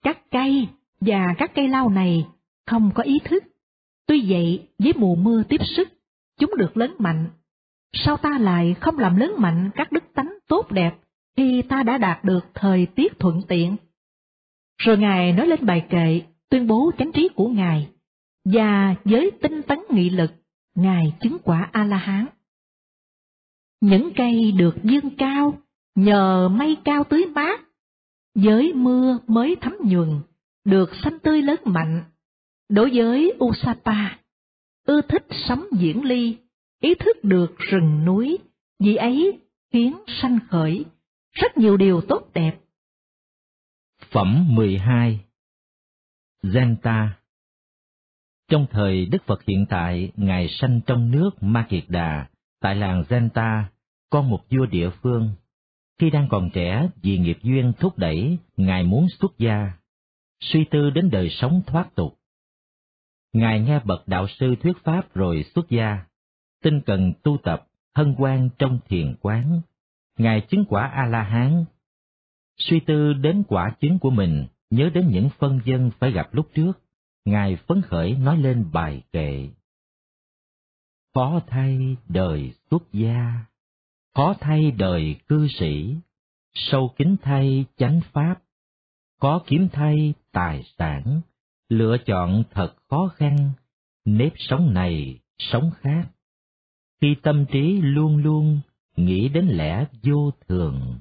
Các cây và các cây lao này không có ý thức. Tuy vậy, với mùa mưa tiếp sức, chúng được lớn mạnh. Sao ta lại không làm lớn mạnh các đức tánh tốt đẹp khi ta đã đạt được thời tiết thuận tiện? Rồi Ngài nói lên bài kệ, tuyên bố chánh trí của Ngài, và với tinh tấn nghị lực, Ngài chứng quả A-la-hán. Những cây được vươn cao, nhờ mây cao tưới mát, với mưa mới thấm nhuần, được xanh tươi lớn mạnh. Đối với Usapa, ưa thích sống diễn ly, ý thức được rừng núi, vì ấy khiến sanh khởi rất nhiều điều tốt đẹp. Phẩm 12. Genta. Trong thời Đức Phật hiện tại, Ngài sanh trong nước Ma Kiệt Đà, tại làng Genta, con một vua địa phương. Khi đang còn trẻ, vì nghiệp duyên thúc đẩy, Ngài muốn xuất gia, suy tư đến đời sống thoát tục. Ngài nghe bậc đạo sư thuyết pháp rồi xuất gia, tinh cần tu tập, hân hoan trong thiền quán. Ngài chứng quả A-la-hán. Suy tư đến quả chứng của mình, nhớ đến những phân vân phải gặp lúc trước, Ngài phấn khởi nói lên bài kệ. Khó thay đời xuất gia, khó thay đời cư sĩ, sâu kín thay chánh pháp, khó kiếm thay tài sản, lựa chọn thật khó khăn, nếp sống này sống khác. Khi tâm trí luôn luôn nghĩ đến lẽ vô thường.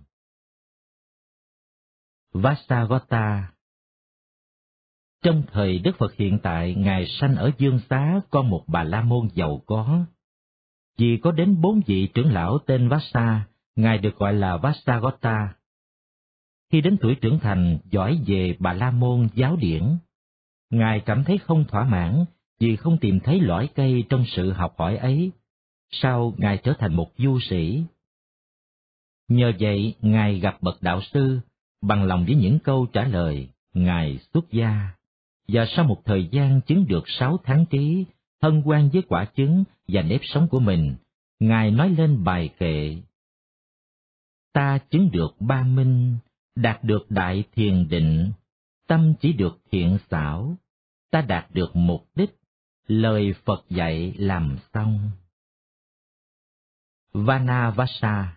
Vasagota. Trong thời Đức Phật hiện tại, Ngài sanh ở Dương Xá, con một Bà La Môn giàu có. Vì có đến 4 vị trưởng lão tên Vasa, Ngài được gọi là Vasagota. Khi đến tuổi trưởng thành, giỏi về Bà La Môn giáo điển. Ngài cảm thấy không thỏa mãn vì không tìm thấy lõi cây trong sự học hỏi ấy. Sau, Ngài trở thành một du sĩ. Nhờ vậy, Ngài gặp bậc đạo sư, bằng lòng với những câu trả lời, Ngài xuất gia. Và sau một thời gian chứng được 6 tháng trí, hân hoan với quả chứng và nếp sống của mình, Ngài nói lên bài kệ. Ta chứng được ba minh, đạt được đại thiền định, tâm chỉ được thiện xảo, ta đạt được mục đích, lời Phật dạy làm xong. Vanavasa.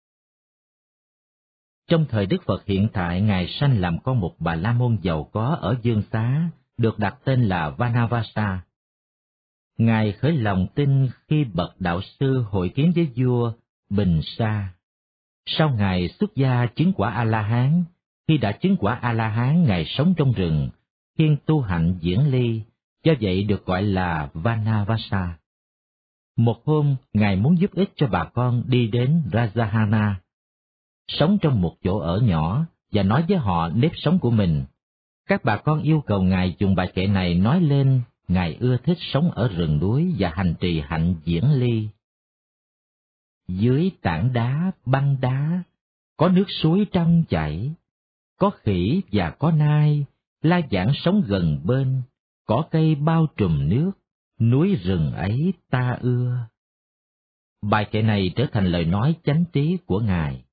Trong thời Đức Phật hiện tại, Ngài sanh làm con một Bà La Môn giàu có ở Dương Xá, được đặt tên là Vanavasa. Ngài khởi lòng tin khi bậc đạo sư hội kiến với vua Bình Sa. Sau Ngài xuất gia chứng quả A-la-hán, khi đã chứng quả A-la-hán, Ngài sống trong rừng, thiên tu hạnh diễn ly, do vậy được gọi là Vanavasa. Một hôm, Ngài muốn giúp ích cho bà con đi đến Rajahana, sống trong một chỗ ở nhỏ và nói với họ nếp sống của mình. Các bà con yêu cầu Ngài dùng bài kệ này nói lên Ngài ưa thích sống ở rừng núi và hành trì hạnh diễn ly. Dưới tảng đá băng đá, có nước suối trong chảy, có khỉ và có nai, la giảng sống gần bên, có cây bao trùm nước, núi rừng ấy ta ưa. Bài kệ này trở thành lời nói chánh trí của Ngài.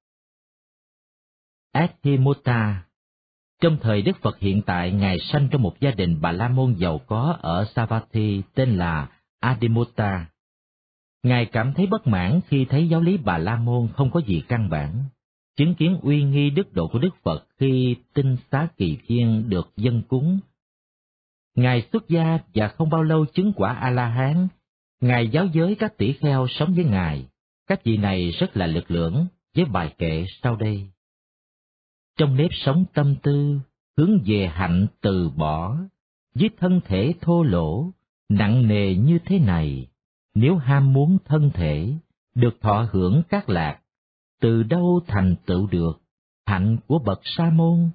Adhimutta. Trong thời Đức Phật hiện tại, Ngài sanh trong một gia đình Bà La Môn giàu có ở Savatthi tên là Adhimutta. Ngài cảm thấy bất mãn khi thấy giáo lý Bà La Môn không có gì căn bản, chứng kiến uy nghi đức độ của Đức Phật khi Tinh Xá Kỳ Thiên được dâng cúng. Ngài xuất gia và không bao lâu chứng quả A-la-hán. Ngài giáo giới các tỷ kheo sống với Ngài. Các vị này rất là lực lưỡng với bài kệ sau đây. Trong nếp sống tâm tư, hướng về hạnh từ bỏ, với thân thể thô lỗ, nặng nề như thế này, nếu ham muốn thân thể, được thọ hưởng các lạc, từ đâu thành tựu được hạnh của bậc sa môn?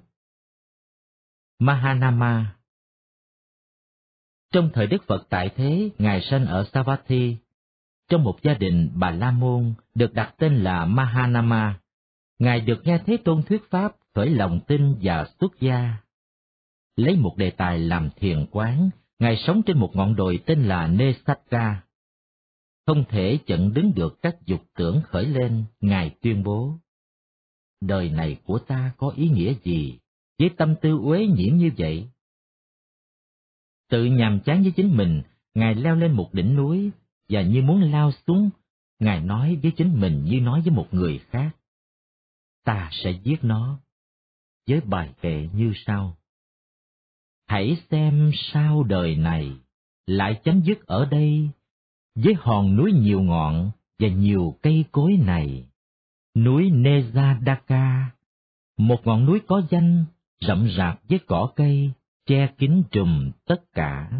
Mahanama. Trong thời Đức Phật tại thế, Ngài sanh ở Savatthi, trong một gia đình Bà La Môn được đặt tên là Mahanama. Ngài được nghe Thế Tôn thuyết pháp, khởi lòng tin và xuất gia. Lấy một đề tài làm thiền quán, Ngài sống trên một ngọn đồi tên là Nesatka. Không thể chặn đứng được các dục tưởng khởi lên, Ngài tuyên bố: đời này của ta có ý nghĩa gì? với tâm tư uế nhiễm như vậy? Tự nhàm chán với chính mình, Ngài leo lên một đỉnh núi, và như muốn lao xuống, Ngài nói với chính mình như nói với một người khác. Ta sẽ giết nó, với bài kệ như sau. Hãy xem sao đời này lại chấm dứt ở đây, với hòn núi nhiều ngọn và nhiều cây cối này. Núi Nezadaka, một ngọn núi có danh, rậm rạp với cỏ cây, che kín trùm tất cả.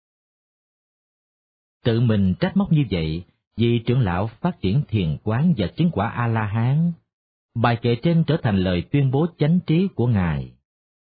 Tự mình trách móc như vậy, vì trưởng lão phát triển thiền quán và chứng quả A-la-hán. Bài kệ trên trở thành lời tuyên bố chánh trí của Ngài.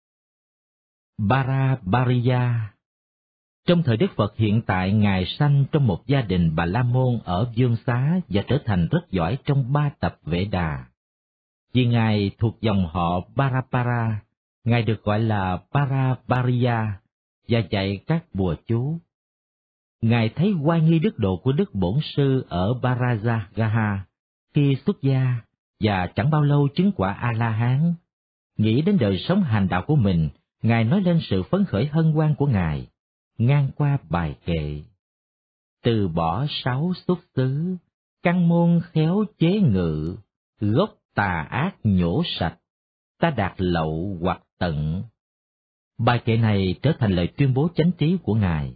Barabariya. Trong thời Đức Phật hiện tại, Ngài sanh trong một gia đình Bà La Môn ở Dương Xá và trở thành rất giỏi trong 3 tập Vệ Đà. Vì Ngài thuộc dòng họ Barapara, Ngài được gọi là Barabariya và dạy các bùa chú. Ngài thấy oai nghi đức độ của Đức Bổn Sư ở Barajagaha khi xuất gia và chẳng bao lâu chứng quả A-la-hán. Nghĩ đến đời sống hành đạo của mình, Ngài nói lên sự phấn khởi hân hoan của Ngài, ngang qua bài kệ. Từ bỏ 6 xuất xứ, căn môn khéo chế ngự, gốc tà ác nhổ sạch, ta đạt lậu hoặc tận. Bài kệ này trở thành lời tuyên bố chánh trí của Ngài.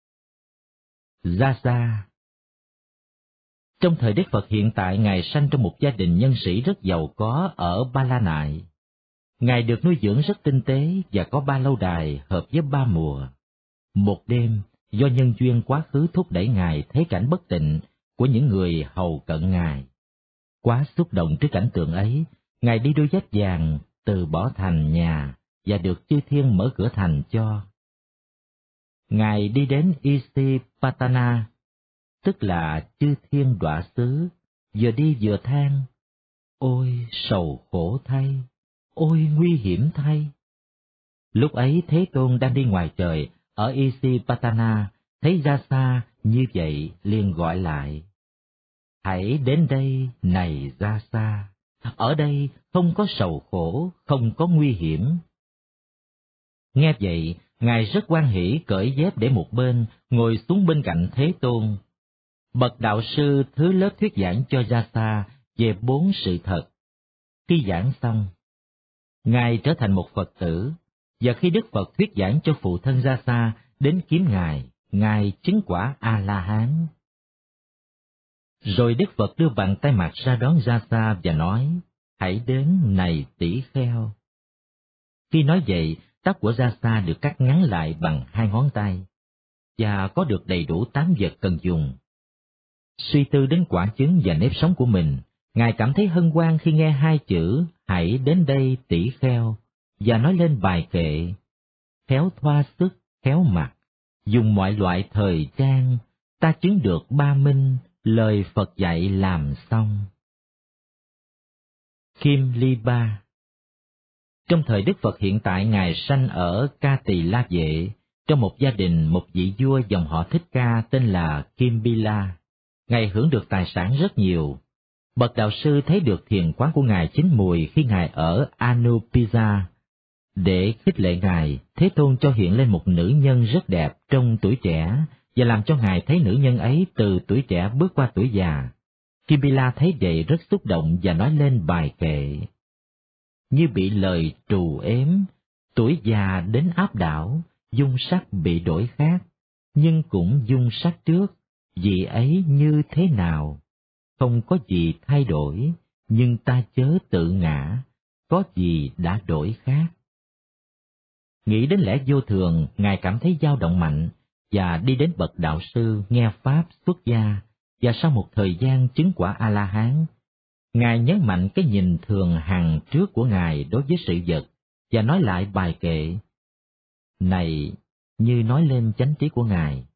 Jasa. Trong thời Đức Phật hiện tại, Ngài sanh trong một gia đình nhân sĩ rất giàu có ở Ba La Nại. Ngài được nuôi dưỡng rất tinh tế và có 3 lâu đài hợp với 3 mùa. Một đêm, do nhân duyên quá khứ thúc đẩy Ngài thấy cảnh bất tịnh của những người hầu cận Ngài. Quá xúc động trước cảnh tượng ấy, Ngài đi đôi dép vàng, từ bỏ thành nhà và được chư thiên mở cửa thành cho. Ngài đi đến Isipatana, tức là chư thiên đọa xứ, vừa đi vừa than, ôi sầu khổ thay, ôi nguy hiểm thay. Lúc ấy Thế Tôn đang đi ngoài trời ở Isipatana, thấy Jasa như vậy liền gọi lại. Hãy đến đây này Jasa, ở đây không có sầu khổ, không có nguy hiểm. Nghe vậy, Ngài rất hoan hỉ cởi dép để một bên, ngồi xuống bên cạnh Thế Tôn. Bậc đạo sư thứ lớp thuyết giảng cho Jasa về 4 sự thật. Khi giảng xong, Ngài trở thành một Phật tử, và khi Đức Phật thuyết giảng cho phụ thân Jasa đến kiếm Ngài chứng quả A-la-hán. Rồi Đức Phật đưa bàn tay mặt ra đón Jasa và nói, hãy đến này tỷ kheo. Khi nói vậy, tóc của Jasa được cắt ngắn lại bằng 2 ngón tay, và có được đầy đủ 8 vật cần dùng. Suy tư đến quả chứng và nếp sống của mình, Ngài cảm thấy hân hoan khi nghe 2 chữ hãy đến đây tỷ kheo, và nói lên bài kệ, khéo thoa sức, khéo mặc, dùng mọi loại thời trang, ta chứng được 3 minh, lời Phật dạy làm xong. Kim Ly Ba. Trong thời Đức Phật hiện tại, Ngài sanh ở Ca Tỳ La Vệ, trong một gia đình một vị vua dòng họ Thích Ca tên là Kim Bi La. Ngài hưởng được tài sản rất nhiều. Bậc đạo sư thấy được thiền quán của Ngài chín mùi khi Ngài ở Anupiza. Để khích lệ Ngài, Thế Tôn cho hiện lên một nữ nhân rất đẹp trong tuổi trẻ, và làm cho Ngài thấy nữ nhân ấy từ tuổi trẻ bước qua tuổi già. Kim Bi La thấy vậy rất xúc động và nói lên bài kệ. Như bị lời trù ếm, tuổi già đến áp đảo, dung sắc bị đổi khác, nhưng cũng dung sắc trước, vì ấy như thế nào? Không có gì thay đổi, nhưng ta chớ tự ngã, có gì đã đổi khác. Nghĩ đến lẽ vô thường, Ngài cảm thấy dao động mạnh, và đi đến bậc đạo sư nghe Pháp xuất gia, và sau một thời gian chứng quả A-la-hán, Ngài nhấn mạnh cái nhìn thường hằng trước của Ngài đối với sự vật, và nói lại bài kệ này như nói lên chánh trí của Ngài.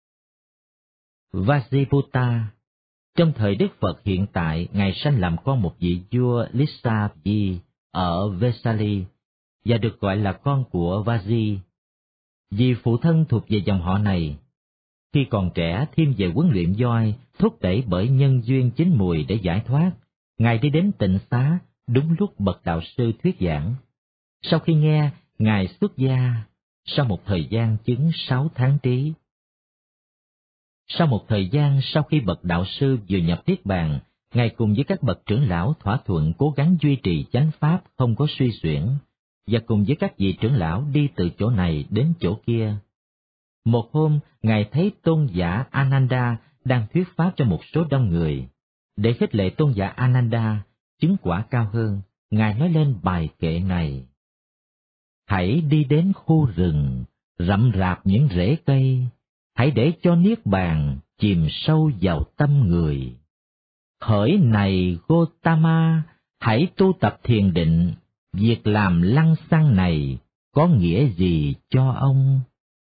Vajiputta. Trong thời Đức Phật hiện tại, Ngài sanh làm con một vị vua Lissavi ở Vesali, và được gọi là con của Vaji. Vì phụ thân thuộc về dòng họ này, khi còn trẻ thêm về huấn luyện voi, thúc đẩy bởi nhân duyên chín mùi để giải thoát, Ngài đi đến Tịnh Xá đúng lúc bậc đạo sư thuyết giảng. Sau khi nghe, Ngài xuất gia sau một thời gian chứng 6 tháng trí. Sau một thời gian sau khi bậc đạo sư vừa nhập Niết Bàn, Ngài cùng với các bậc trưởng lão thỏa thuận cố gắng duy trì chánh pháp không có suy xuyển, và cùng với các vị trưởng lão đi từ chỗ này đến chỗ kia. Một hôm, Ngài thấy tôn giả Ananda đang thuyết pháp cho một số đông người. Để khích lệ tôn giả Ananda chứng quả cao hơn, Ngài nói lên bài kệ này: hãy đi đến khu rừng, rậm rạp những rễ cây, hãy để cho Niết Bàn chìm sâu vào tâm người. Hỡi này Gotama, hãy tu tập thiền định, việc làm lăng xăng này có nghĩa gì cho ông?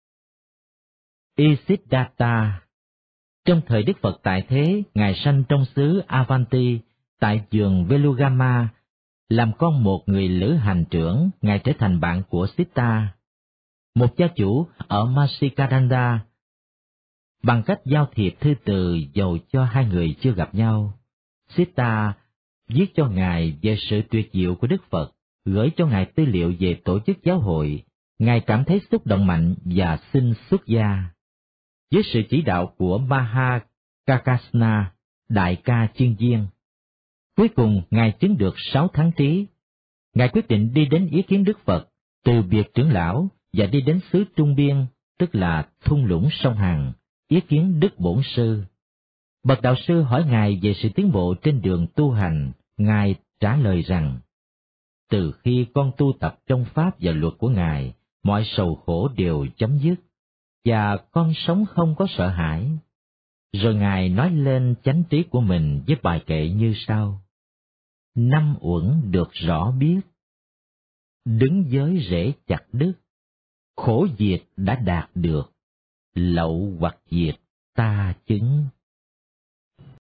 Isiddhata. Trong thời Đức Phật tại thế, Ngài sanh trong xứ Avanti, tại vườn Velugama, làm con một người lữ hành trưởng. Ngài trở thành bạn của Sita, một gia chủ ở Masikaranda. Bằng cách giao thiệp thư từ dầu cho hai người chưa gặp nhau, Sita viết cho Ngài về sự tuyệt diệu của Đức Phật, gửi cho Ngài tư liệu về tổ chức giáo hội. Ngài cảm thấy xúc động mạnh và xin xuất gia. Với sự chỉ đạo của Mahakakasna, đại ca chuyên viên, cuối cùng Ngài chứng được 6 tháng trí. Ngài quyết định đi đến ý kiến Đức Phật, từ biệt trưởng lão và đi đến xứ Trung Biên, tức là thung lũng sông Hằng, ý kiến Đức Bổn Sư. Bậc đạo sư hỏi Ngài về sự tiến bộ trên đường tu hành. Ngài trả lời rằng: từ khi con tu tập trong pháp và luật của Ngài, mọi sầu khổ đều chấm dứt, và con sống không có sợ hãi. Rồi Ngài nói lên chánh trí của mình với bài kệ như sau: năm uẩn được rõ biết, đứng giới rễ chặt đứt, khổ diệt đã đạt được, lậu hoặc diệt ta chứng.